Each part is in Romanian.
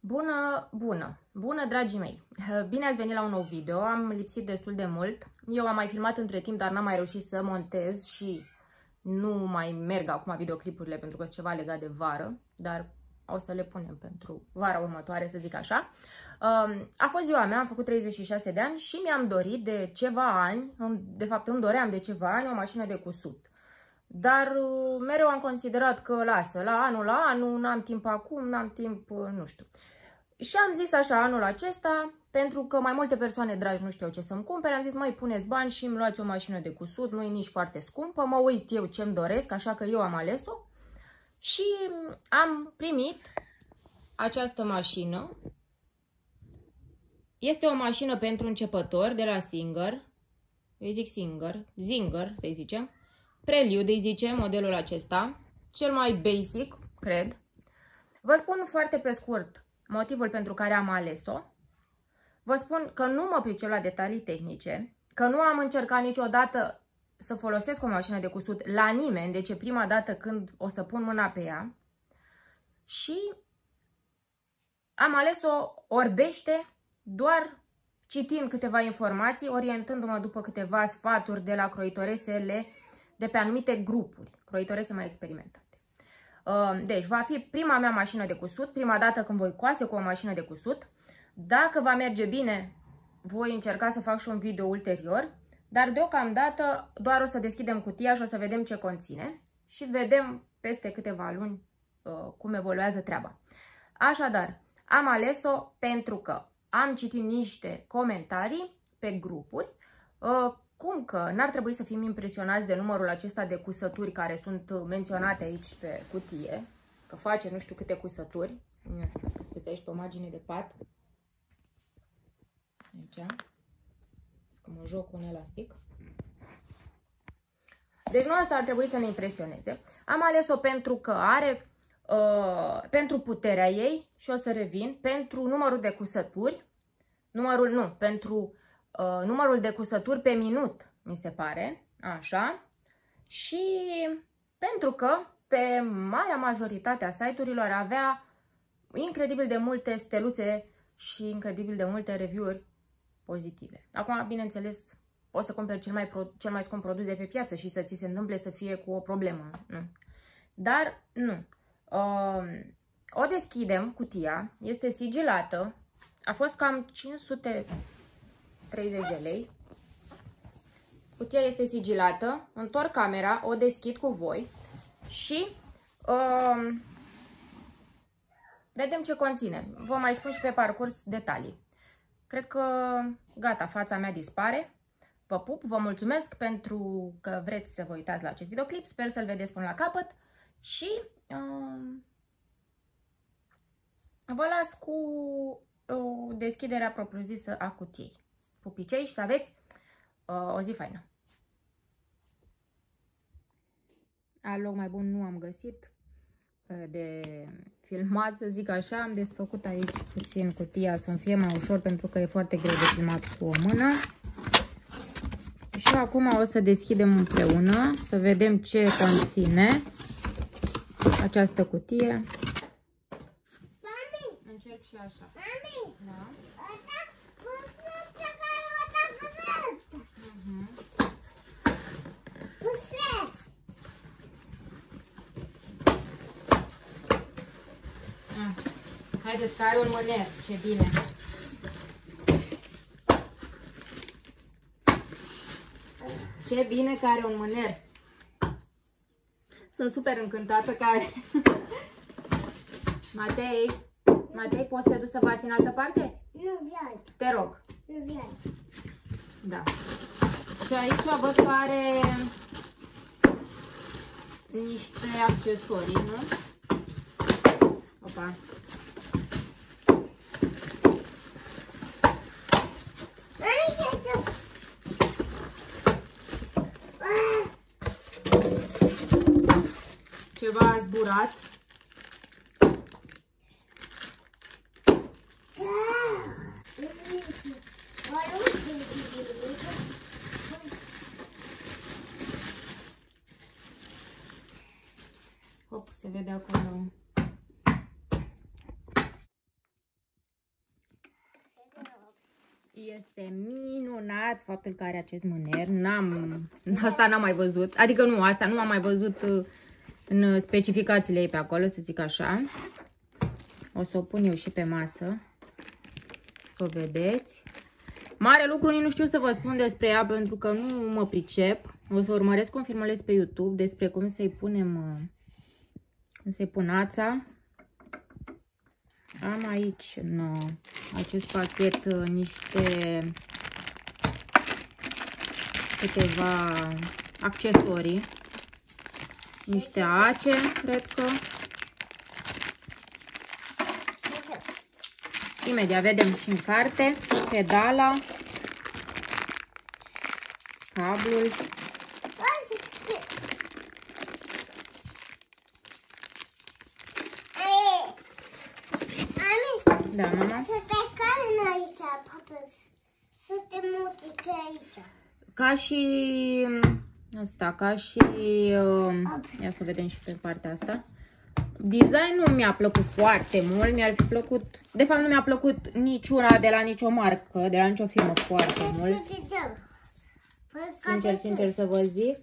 Bună, dragii mei! Bine ați venit la un nou video. Am lipsit destul de mult. Eu am mai filmat între timp, dar n-am mai reușit să montez și nu mai merg acum videoclipurile pentru că sunt ceva legat de vară, dar o să le punem pentru vara următoare, să zic așa. A fost ziua mea, am făcut 36 de ani și mi-am dorit de ceva ani, de fapt îmi doream de ceva ani o mașină de cusut. Dar mereu am considerat că lasă, la anul, n-am timp acum, n-am timp, nu știu. Și am zis așa, anul acesta, pentru că mai multe persoane dragi nu știau ce să-mi cumpere, am zis, măi, puneți bani și îmi luați o mașină de cusut, nu e nici foarte scumpă, mă uit eu ce-mi doresc, așa că eu am ales-o. Și am primit această mașină. Este o mașină pentru începători de la Singer, eu zic Zinger, să-i zicem. Prelude, îi zice, modelul acesta, cel mai basic, cred. Vă spun foarte pe scurt motivul pentru care am ales-o. Vă spun că nu mă pricep la detalii tehnice, că nu am încercat niciodată să folosesc o mașină de cusut la nimeni, deci e prima dată când o să pun mâna pe ea. Și am ales-o orbește, doar citind câteva informații, orientându-mă după câteva sfaturi de la croitoresele de pe anumite grupuri, croitorese mai experimentate. Deci, va fi prima mea mașină de cusut, prima dată când voi coase cu o mașină de cusut. Dacă va merge bine, voi încerca să fac și un video ulterior, dar deocamdată doar o să deschidem cutia și o să vedem ce conține și vedem peste câteva luni cum evoluează treaba. Așadar, am ales-o pentru că am citit niște comentarii pe grupuri, cum că n-ar trebui să fim impresionați de numărul acesta de cusături care sunt menționate aici pe cutie, că face nu știu câte cusături. Asta că sunteți aici pe o margine de pat. Aici. Că mă joc cu un elastic. Deci nu asta ar trebui să ne impresioneze. Am ales-o pentru că are, pentru puterea ei, și o să revin, pentru numărul de cusături, pentru numărul de cusături pe minut, mi se pare, așa, și pentru că pe marea majoritate a site-urilor avea incredibil de multe steluțe și incredibil de multe review-uri pozitive. Acum, bineînțeles, poți să cumperi cel mai scump produs de pe piață și să ți se întâmple să fie cu o problemă, nu. Dar, nu. O deschidem, cutia, este sigilată, a fost cam 530 de lei. Cutia este sigilată, întorc camera, o deschid cu voi și vedem ce conține. Vă mai spun și pe parcurs detalii. Cred că gata, fața mea dispare. Vă pup, vă mulțumesc pentru că vreți să vă uitați la acest videoclip. Sper să-l vedeți până la capăt și vă las cu deschiderea propriu-zisă a cutiei. Pupicei și să aveți o zi faină. Alt loc mai bun nu am găsit de filmat, să zic așa. Am desfăcut aici puțin cutia să-mi fie mai ușor pentru că e foarte greu de filmat cu o mână. Și acum o să deschidem împreună să vedem ce conține această cutie. Încerc și așa. Da. Haideți că are un mâner, ce bine. Ce bine că are un mâner. Sunt super încântată că are. Matei, poți să te duci să bați în altă parte? Nu vreau. Te rog. Nu vreau. Da. Și aici văd că are niște accesorii, nu? Opa. Ceva a zburat. Hop, se vede acolo Este minunat faptul că are acest mâner. Asta n-am mai văzut. Adică nu, asta nu am mai văzut în specificațiile ei pe acolo, să zic așa. O să o pun eu și pe masă. Să o vedeți. Mare lucru, nici nu știu să vă spun despre ea pentru că nu mă pricep. O să urmăresc confirmările pe YouTube despre cum să-i punem, cum să-i pun ața. Am aici în acest pachet niște câteva accesorii. Niște ace, cred că. Imediat vedem și în carte. Pedala. Cablul. Da, mama? Să te calmi aici, papa. Să te muzică aici. Ca și asta, ca și ia să vedem și pe partea asta. Designul mi-a plăcut foarte mult, mi-ar fi plăcut, de fapt nu mi-a plăcut niciuna de la nicio marcă, de la nicio firmă foarte mult. Sincer să vă zic.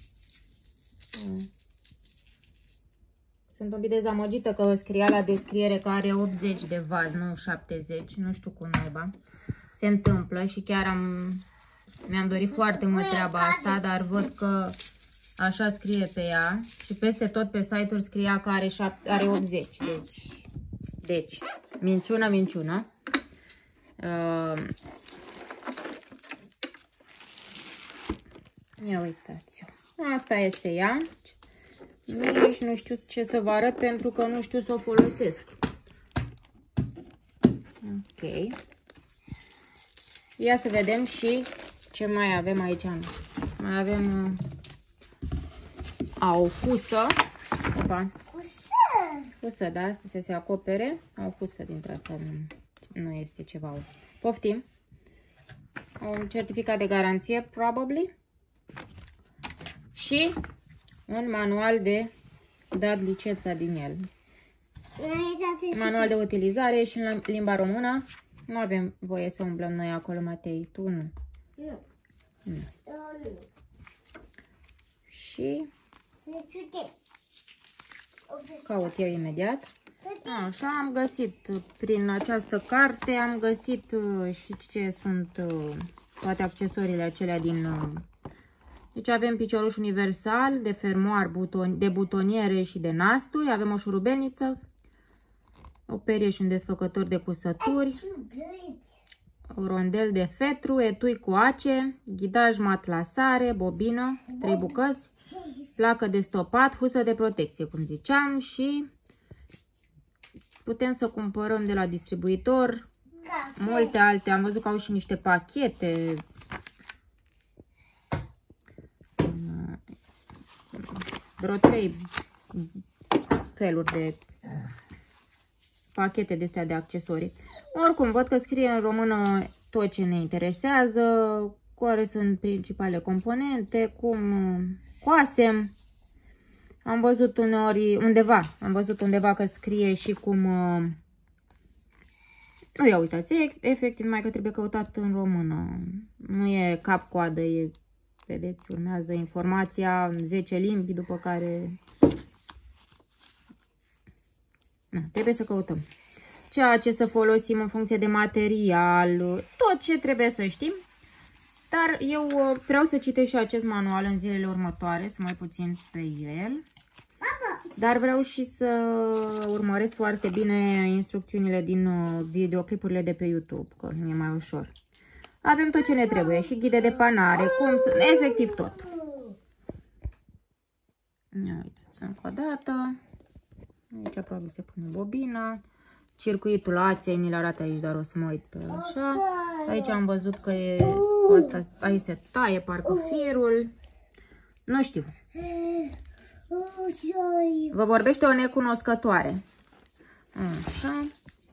Sunt un pic dezamăgită că scria la descriere că are 80 de vazi, nu 70, nu știu cum naiba se întâmplă și chiar mi-am dorit foarte mult treaba asta, dar văd că așa scrie pe ea și peste tot pe site-uri scria că are 80, deci minciună. Ia uitați-o, asta este ea. Nici nu știu ce să vă arăt pentru că nu știu să o folosesc. Ok. Ia să vedem și ce mai avem aici. Mai avem o fusă. Opa. Fusă, da, să se acopere. O fusă dintre asta nu este ceva. Poftim. Un certificat de garanție, probably. Și un manual de dat licența din el. Manual de utilizare și în limba română. Nu avem voie să umblăm noi acolo, Matei. Tu nu. Nu. Și caut eu imediat. Așa, am găsit prin această carte, am găsit și ce sunt toate accesoriile acelea din... Deci avem picioruș universal de fermoar, de butoniere și de nasturi. Avem o șurubelniță, o perie și un desfăcător de cusături, o rondel de fetru, etui cu ace, ghidaj matlasare, bobină, 3 bucăți, placă de stopat, husă de protecție, cum ziceam, și putem să cumpărăm de la distribuitor multe alte. Am văzut că au și niște pachete. Vreo 3 feluri de pachete de astea de accesorii. Oricum, văd că scrie în română tot ce ne interesează, care sunt principale componente, cum coasem. Am văzut undeva că scrie și cum... Nu, ia uitați, efectiv mai că trebuie căutat în română. Nu e cap-coadă, e... Vedeți, urmează informația în 10 limbi, după care trebuie să căutăm ceea ce să folosim în funcție de material, tot ce trebuie să știm. Dar eu vreau să citesc și acest manual în zilele următoare, să mai puțin pe el. Dar vreau și să urmăresc foarte bine instrucțiunile din videoclipurile de pe YouTube, că nu e mai ușor. Avem tot ce ne trebuie, și ghide de panare, efectiv tot. Ia uitați încă o dată. Aici probabil se pune bobina. Circuitul aței ni-l arată aici, dar o să mă uit pe așa. Aici am văzut că e asta, aici se taie parcă firul. Nu știu. Vă vorbește o necunoscătoare. Așa.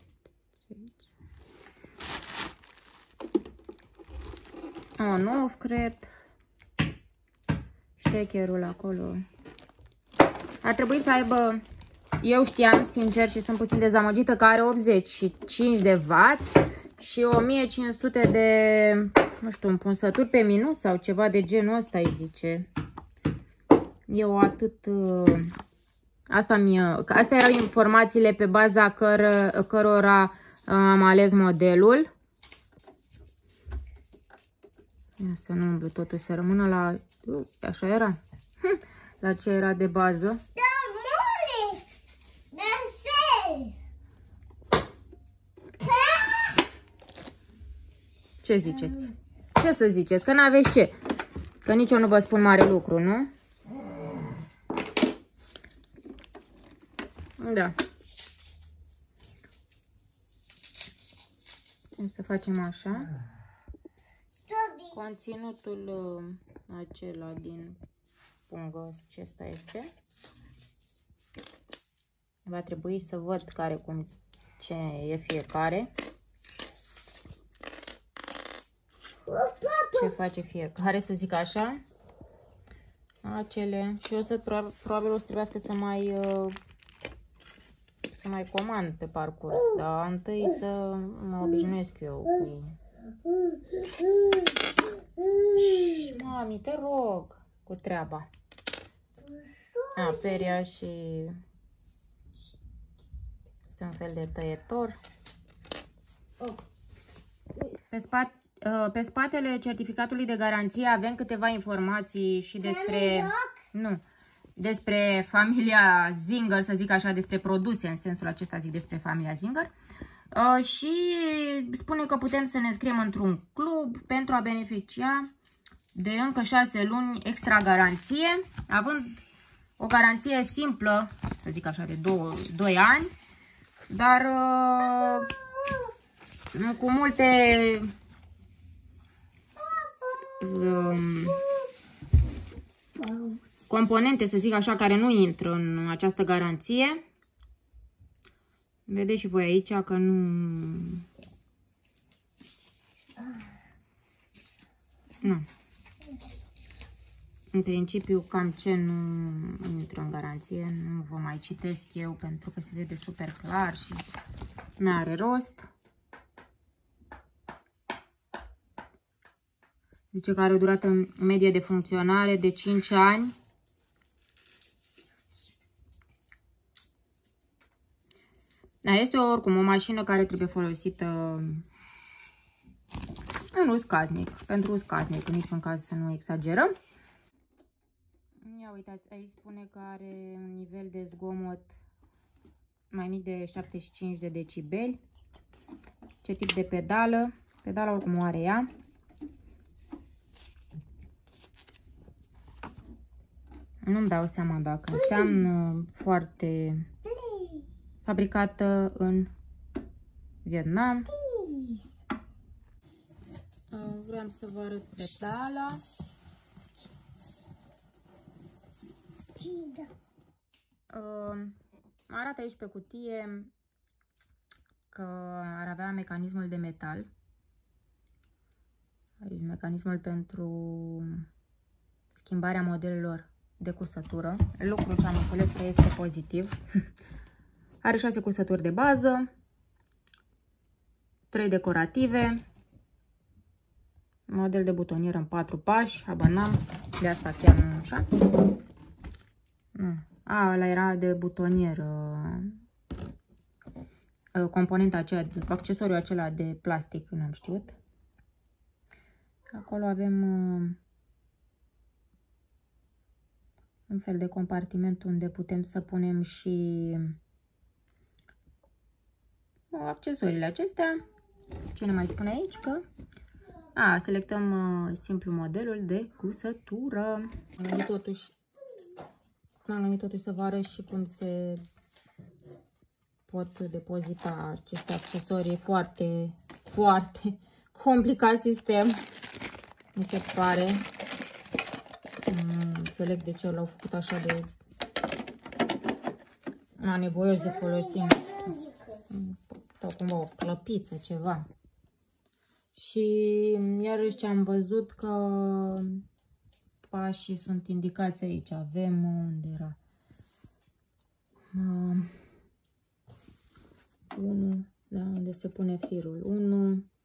On-off, cred. Ștecherul acolo. Ar trebui să aibă... Eu știam, sincer, și sunt puțin dezamăgită, că are 85 de W și 1500 de, nu știu, împunsături pe minut sau ceva de genul ăsta îi zice. Eu atât... Astea erau informațiile pe baza cărora am ales modelul. Ia să nu umblu totuși, să rămână la... Așa era. La ce era de bază. Ce ziceți? Ce să ziceți? Că n-aveți ce? Că nici eu nu vă spun mare lucru, nu? Da. O să facem așa. Conținutul acela din pungă, acesta este. Va trebui să văd ce e fiecare. Ce face fiecare, să zic așa. Acele. Și eu probabil o să trebuiască să mai comand pe parcurs. Dar întâi să mă obișnuiesc eu cu... Mami, te rog, cu treaba. Peria și... Este un fel de tăietor. Pe spatele certificatului de garanție avem câteva informații și despre... despre familia Singer, să zic așa, despre produse, în sensul acesta zic despre familia Singer. Și spune că putem să ne înscriem într-un club pentru a beneficia de încă 6 luni extra garanție, având o garanție simplă, să zic așa, de 2 ani, dar cu multe componente, să zic așa, care nu intră în această garanție. Vedeți și voi aici că nu... Nu. În principiu, cam ce nu intră în garanție, nu vă mai citesc eu pentru că se vede super clar și nu are rost. Zice că are o durată medie de funcționare de 5 ani. Este oricum o mașină care trebuie folosită în uz casnic, pentru uz casnic, în niciun caz să nu exagerăm. Ia uitați, aici spune că are un nivel de zgomot mai mic de 75 de decibeli. Ce tip de pedală? Pedala oricum o are ea. Nu-mi dau seama dacă înseamnă foarte fabricată în Vietnam. Vreau să vă arăt pedala. Arată aici pe cutie că ar avea mecanismul de metal. Aici mecanismul pentru schimbarea modelelor de cursătură. Lucru ce am înțeles că este pozitiv. Are 6 cursături de bază, 3 decorative, model de butonieră în 4 pași, habar n-am, de asta chiar nu așa. Ăla era de butonieră, componenta aceea, accesoriul acela de plastic, nu am știut. Acolo avem un fel de compartiment unde putem să punem și accesoriile acestea. Ce ne mai spune aici? Că selectăm simplu modelul de cusătură. Am gândit totuși să vă arăt și cum se pot depozita aceste accesorii. Foarte, foarte complicat sistem, mi se pare. Înțeleg de ce l-au făcut așa de nevoios să folosim. Sau cumva o plăpiță, ceva. Și iarăși ce am văzut că pașii sunt indicați aici. Avem, unde era? 1, da, unde se pune firul. 1,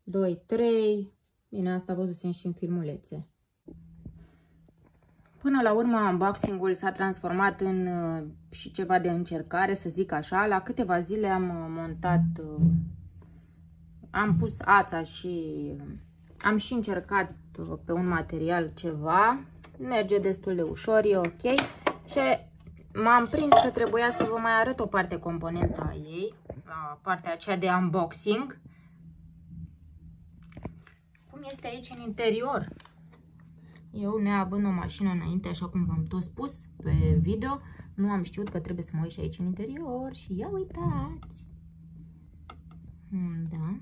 2, 3. Bine, asta văzusem și în filmulețe. Până la urmă, unboxing-ul s-a transformat în și ceva de încercare, să zic așa. La câteva zile am montat, am pus ața și am și încercat pe un material ceva. Merge destul de ușor, e ok. Și m-am prins că trebuia să vă mai arăt o parte componentă a ei, la partea aceea de unboxing. Cum este aici în interior. Eu, neavând o mașină înainte, așa cum v-am tot spus pe video, nu am știut că trebuie să mă uit și aici în interior. Și ia uitați! Da.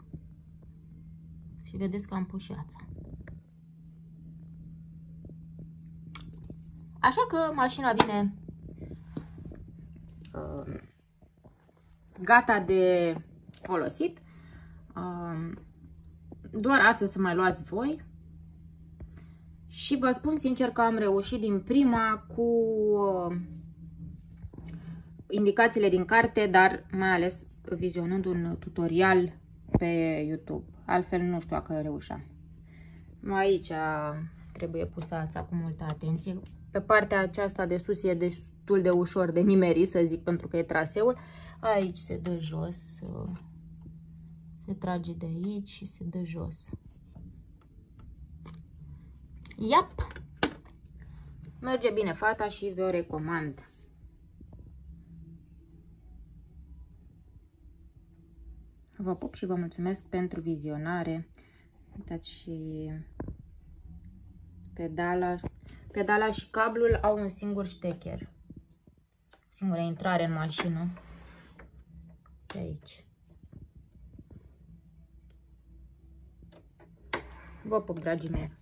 Și vedeți că am pus și ața. Așa că mașina vine gata de folosit. Doar ață să mai luați voi. Și vă spun sincer că am reușit din prima cu indicațiile din carte, dar mai ales vizionând un tutorial pe YouTube. Altfel nu știu dacă reușeam. Aici trebuie pusă ața cu multă atenție. Pe partea aceasta de sus e destul de ușor de nimerit, să zic, pentru că e traseul. Aici se dă jos, se trage de aici și se dă jos. Iap! Merge bine fata și vă recomand. Vă pup și vă mulțumesc pentru vizionare. Uitați și pedala și cablul au un singur ștecher. Singura intrare în mașină. De aici. Vă pup, dragii mei.